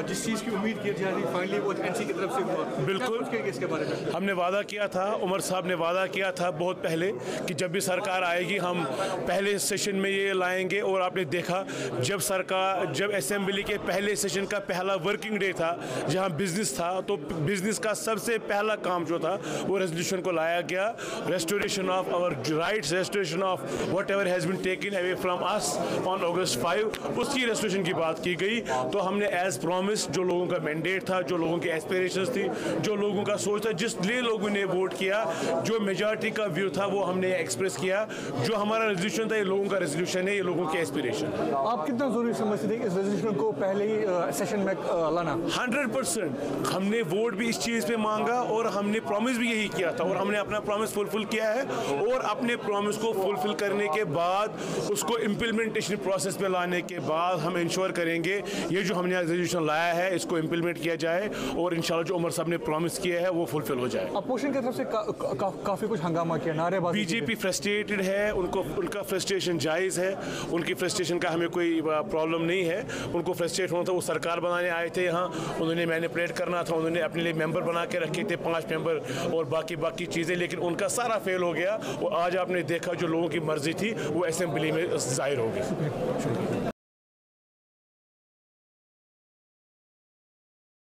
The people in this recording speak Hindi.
जिस चीज़ की उम्मीद की जा रही फाइनली वो एनसी की तरफ से हुआ, बिल्कुल इसके बारे में हमने वादा किया था, उमर साहब ने वादा किया था बहुत पहले कि जब भी सरकार आएगी हम पहले सेशन में ये लाएंगे। और आपने देखा जब असेंबली के पहले सेशन का पहला वर्किंग डे था जहां बिजनेस था, तो बिजनेस का सबसे पहला काम जो था वो रेजोल्यूशन को लाया गया, restoration of our rights, restoration of whatever has been taken away from us on August 5, उसकी रेस्टोरेशन की बात की गई। तो हमने एज प्रॉमिस जो लोगों का मैंडेट था, जो लोगों की एस्पिरेशंस थी, जो लोगों का सोच था, जिस लिए लोगों ने वोट किया, जो मेजॉरिटी का व्यू था वो हमने एक्सप्रेस किया। जो हमारा रेजोल्यूशन था ये लोगों का रेजोल्यूशन है, ये लोगों की एस्पिरेशन है। आप कितना जरूरी समझते थे इस रेजोल्यूशन को पहले ही सेशन में लाना? 100% हमने वोट भी इस चीज़ पे मांगा और हमने प्रॉमिस भी यही किया था और हमने अपना प्रॉमिस फुलफिल किया है। और अपने प्रॉमिस को फुलफिल करने के बाद उसको इम्प्लीमेंटेशन प्रोसेस में लाने के बाद हम इंश्योर करेंगे ये जो हमने रेजोल्यूशन लाया है इसको इम्प्लीमेंट किया जाए और इंशाल्लाह जो उमर साहब ने प्रॉमिस किया है वो फुलफिल हो जाए। अपोजिशन की तरफ से काफ़ी कुछ हंगामा किया, नारेबाजी। बीजेपी फ्रस्ट्रेटेड है, उनका फ्रस्ट्रेशन जायज़ है, उनकी फ्रस्ट्रेशन का हमें कोई प्रॉब्लम नहीं है। उनको फ्रस्ट्रेट होना था, वो सरकार बनाने आए थे यहाँ, उन्होंने मैनिपुलेट करना था, उन्होंने अपने लिए मेंबर बना के रखे थे 5 मेंबर और बाकी चीज़ें, लेकिन उनका सारा फेल हो गया। और आज आपने देखा जो लोगों की मर्जी थी वो असेंबली में जाहिर हो गई।